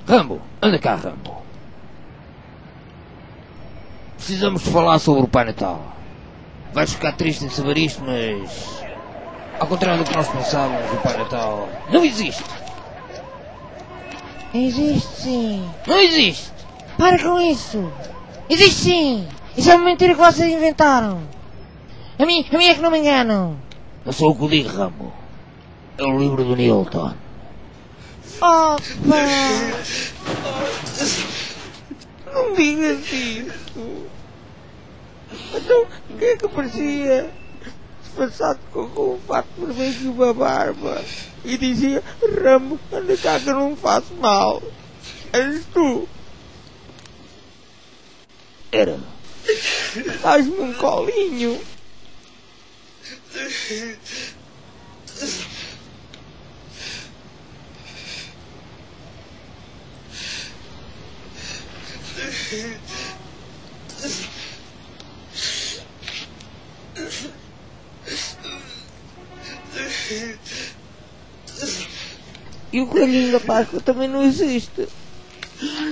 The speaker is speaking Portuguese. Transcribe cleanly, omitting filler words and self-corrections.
Rambo, anda cá, Rambo. Precisamos falar sobre o Pai Natal. Vais ficar triste em saber isto, mas... ao contrário do que nós pensávamos, o Pai Natal não existe. Existe sim. Não existe. Para com isso. Existe sim. Isso é uma mentira que vocês inventaram. A mim é que não me enganam. É só o que eu digo, Rambo. É o livro do Newton. Oh, pá. Não digas isso. Então, quem é que aparecia disfarçado com um fato vermelho e uma barba e dizia: Rambo, anda cá que eu não faço mal? Eres tu. Era. Dás-me um colinho. E o coelhinho da Páscoa também não existe.